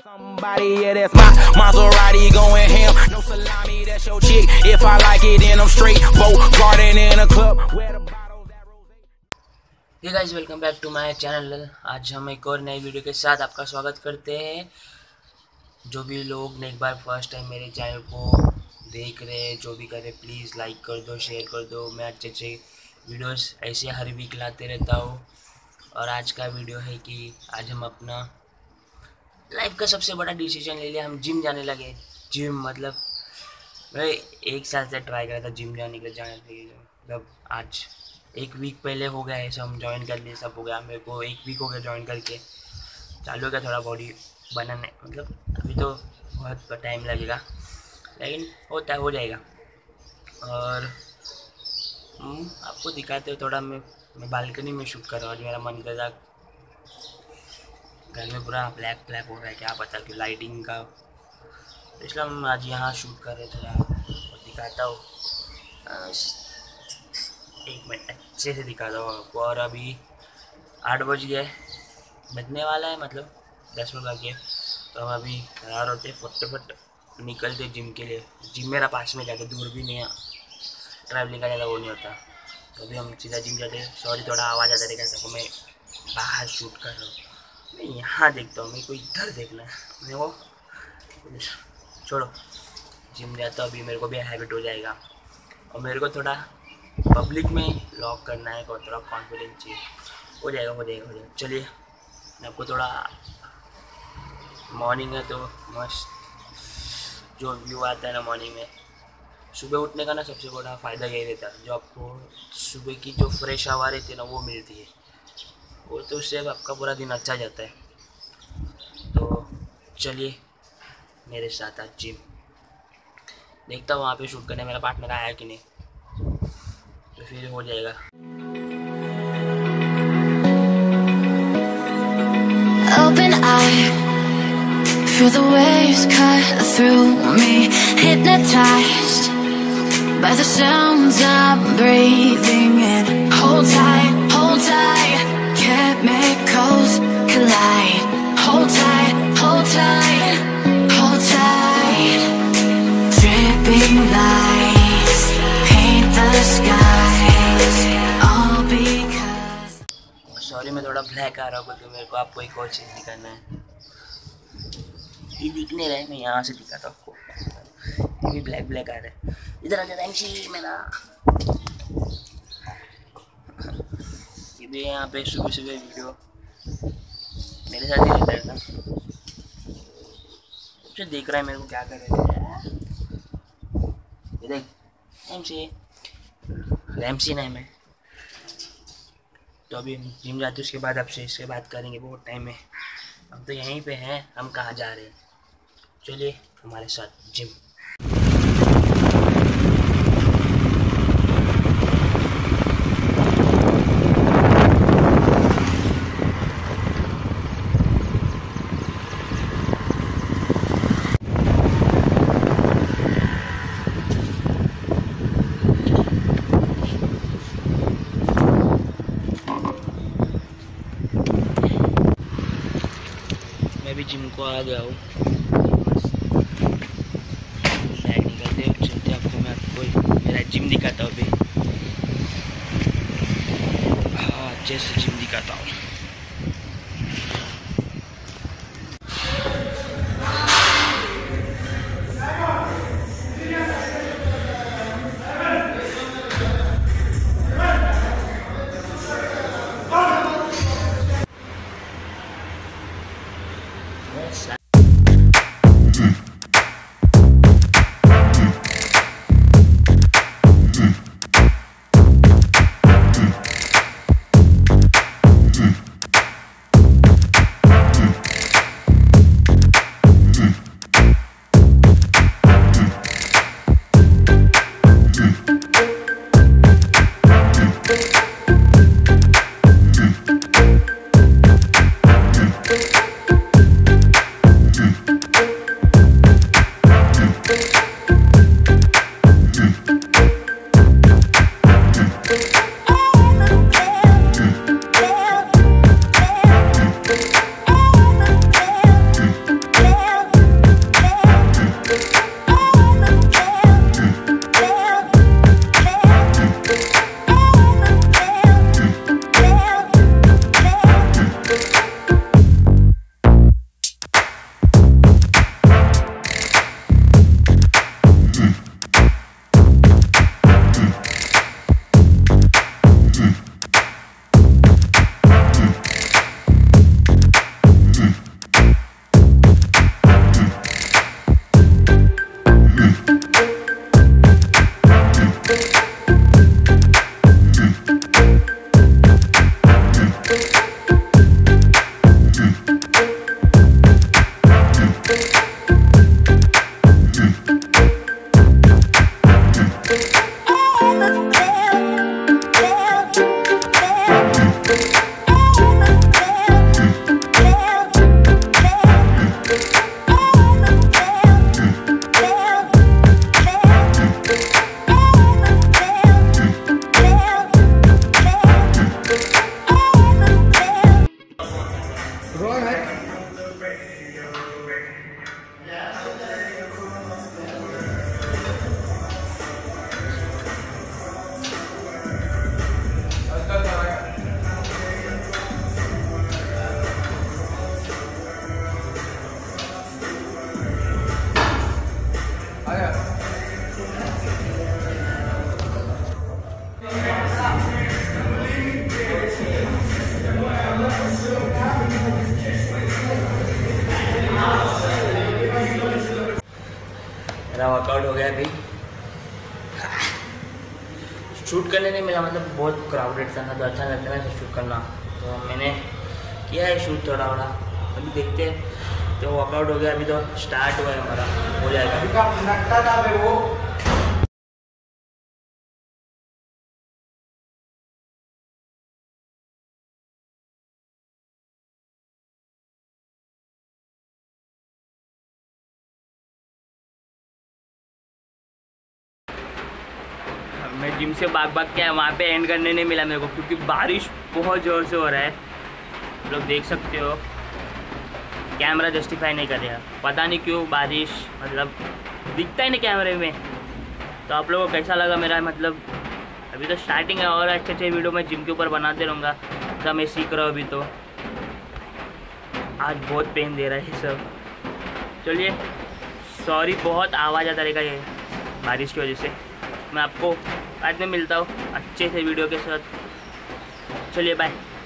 Somebody, yeah, that's my Maserati going ham. No salami, that's your chick. If I like it, then I'm straight. Boat garden in a club where the bottles that rose. Hey guys, welcome back to my channel. आज हम एक और नई video के साथ आपका स्वागत करते हैं। जो भी लोग एक बार फर्स्ट टाइम मेरे चैनल को देख रहे हैं, जो भी करे प्लीज़ लाइक कर दो, शेयर कर दो। मैं अच्छे अच्छे वीडियोस ऐसे हर वीक लाते रहता हूँ। और आज का वीडियो है कि आज हम अपना लाइफ का सबसे बड़ा डिसीजन ले लिया, हम जिम जाने लगे। जिम मतलब मैं 1 साल से ट्राई कर रहा था जिम जाने के लिए, मतलब आज 1 वीक पहले हो गया है, सब हम ज्वाइन कर लिए, सब हो गया। मेरे को 1 वीक हो गया ज्वाइन करके, चालू हो गया थोड़ा बॉडी बनाने। मतलब अभी तो बहुत टाइम लगेगा, लेकिन हो जाएगा। और आपको दिखाते हो थोड़ा। मैं बालकनी में शूट कर रहा हूँ। आज मेरा मन कर रहा, घर में पूरा ब्लैक हो रहा है, क्या पता क्यों लाइटिंग का, इसलिए हम आज यहाँ शूट कर रहे थे। थोड़ा दिखाता हूँ, 1 मिनट अच्छे से दिखाता हूँ आपको। और अभी 8 बज गए, बजने वाला है, मतलब 10 मिनट बाकी है। तो हम अभी तैयार होते फटाफट निकलते जिम के लिए। जिम मेरा पास में जाके, दूर भी नहीं है, ट्रैवलिंग का ज़्यादा वो नहीं होता। तो अभी हम सीधा जिम जाते। सॉरी थोड़ा आवाज़ आता रहेगा, सबको मैं बाहर शूट कर रहा हूँ। मैं यहाँ देखता हूँ, मेरे को इधर देखना है। मैं वो छोड़ो, जिम जाता हूँ अभी, मेरे को भी हैबिट हो जाएगा। और मेरे को थोड़ा पब्लिक में लॉक करना है, थोड़ा कॉन्फिडेंस चाहिए। हो जाएगा। चलिए, मैं आपको थोड़ा, मॉर्निंग है तो मस्त जो व्यू आता है ना मॉर्निंग में, सुबह उठने का ना सबसे बड़ा फ़ायदा यही रहता है। जो आपको सुबह की जो फ्रेश हवा रहती है ना, वो मिलती है, वो तो उससे आपका पूरा दिन अच्छा जाता है। तो चलिए मेरे साथ आज जिम। देखता हूँ वहाँ पे शूट करने मेरा पार्टनर आया कि नहीं, तो फिर हो जाएगा। Open eye, feel the waves cut through me, hypnotized by the sounds I'm breathing in. Hold tight, chemicals collide. Hold tight, dripping lights paint the skies, all because. Sorry मैं थोड़ा ब्लैक आ रहा हूँ, क्योंकि मेरे को आपको एक और चीज़ दिखाना है। ये दिख नहीं रहा है, मैं यहाँ से दिखाता हूँ आपको। ये भी ब्लैक आ रहा है। इधर आ जाता है मेरा। ये भी यहाँ पे सुबह वीडियो मेरे साथ ही रहता है ना। जो देख रहा है मेरे को क्या कर रहे हैं, ये देख MC नहीं मैं। तो अभी हम जिम जाते, उसके बाद आपसे इसके बात करेंगे, बहुत टाइम है। हम तो यहीं पे हैं, हम कहाँ जा रहे हैं। चलिए हमारे साथ जिम। मैं भी जिम को आ गया हूँ। बैग निकालते चलते, आपको मेरा जिम दिखाता हूँ अभी। हाँ, अच्छे से जिम दिखाता हूँ। मेरा वर्कआउट हो गया। अभी शूट करने नहीं मिला, मतलब बहुत क्राउडेड था ना, तो अच्छा लगता है ना शूट करना, तो मैंने किया है शूट थोड़ा थोड़ा। अभी देखते हैं। तो वर्कआउट हो गया, अभी तो स्टार्ट हुआ है हमारा, हो जाएगा। मैं जिम से भाग के आया, वहाँ पे एंड करने नहीं मिला मेरे को, क्योंकि बारिश बहुत ज़ोर से हो रहा है। आप लोग देख सकते हो, कैमरा जस्टिफाई नहीं करेगा, पता नहीं क्यों बारिश, मतलब दिखता ही नहीं कैमरे में। तो आप लोगों को कैसा लगा मेरा, मतलब अभी तो स्टार्टिंग है, और अच्छे अच्छे वीडियो मैं जिम के ऊपर बनाते रहूँगा। तो मैं सीख रहा हूँ अभी, तो आज बहुत पेन दे रहा है ये सब। चलिए सॉरी, बहुत आवाज़ आता रहेगा ये बारिश की वजह से। मैं आपको बाद में मिलता हूँ अच्छे से वीडियो के साथ। चलिए बाय।